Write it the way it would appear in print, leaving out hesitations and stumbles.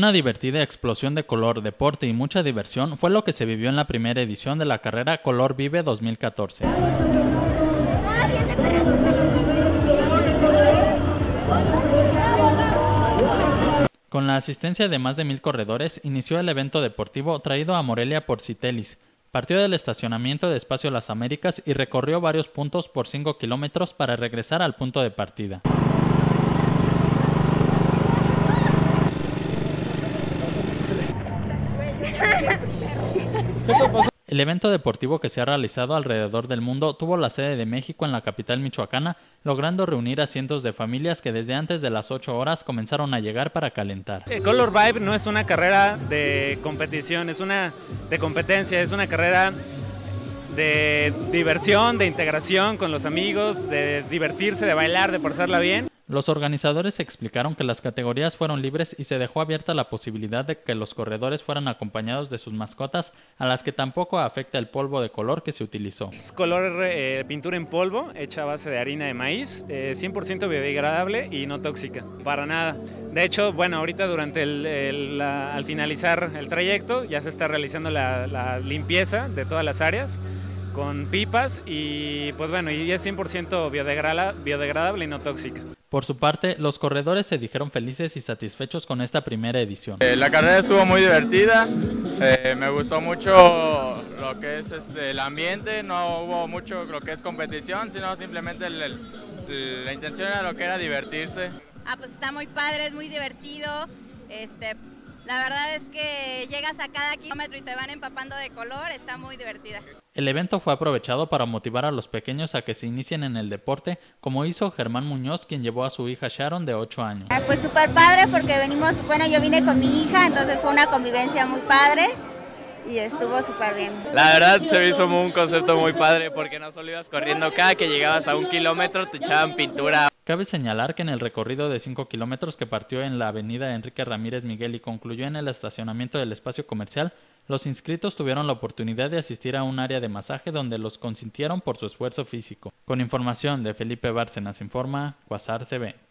Una divertida explosión de color, deporte y mucha diversión fue lo que se vivió en la primera edición de la carrera Color Vive 2014. Con la asistencia de más de 1000 corredores, inició el evento deportivo traído a Morelia por Citelis. Partió del estacionamiento de Espacio Las Américas y recorrió varios puntos por 5 kilómetros para regresar al punto de partida. El evento deportivo, que se ha realizado alrededor del mundo, tuvo la sede de México en la capital michoacana, logrando reunir a cientos de familias que desde antes de las 8 horas comenzaron a llegar para calentar. Color Vive no es una carrera de competición, es una de competencia, es una carrera de diversión, de integración con los amigos, de divertirse, de bailar, de pasarla bien. Los organizadores explicaron que las categorías fueron libres y se dejó abierta la posibilidad de que los corredores fueran acompañados de sus mascotas, a las que tampoco afecta el polvo de color que se utilizó. Es color pintura en polvo, hecha a base de harina de maíz, 100% biodegradable y no tóxica, para nada. De hecho, bueno, ahorita durante al finalizar el trayecto ya se está realizando la limpieza de todas las áreas con pipas y pues bueno, y es 100% biodegradable y no tóxica. Por su parte, los corredores se dijeron felices y satisfechos con esta primera edición. La carrera estuvo muy divertida, me gustó mucho lo que es el ambiente, no hubo mucho lo que es competición, sino simplemente la intención era lo que era divertirse. Pues está muy padre, es muy divertido, la verdad es que llegas a cada kilómetro y te van empapando de color, está muy divertida. El evento fue aprovechado para motivar a los pequeños a que se inicien en el deporte, como hizo Germán Muñoz, quien llevó a su hija Sharon de 8 años. Pues súper padre porque yo vine con mi hija, entonces fue una convivencia muy padre y estuvo súper bien. La verdad se me hizo un concepto muy padre porque no solo ibas corriendo, cada que llegabas a 1 kilómetro te echaban pintura. Cabe señalar que en el recorrido de 5 kilómetros que partió en la avenida Enrique Ramírez Miguel y concluyó en el estacionamiento del espacio comercial, los inscritos tuvieron la oportunidad de asistir a un área de masaje donde los consintieron por su esfuerzo físico. Con información de Felipe Bárcenas informa Quasar TV.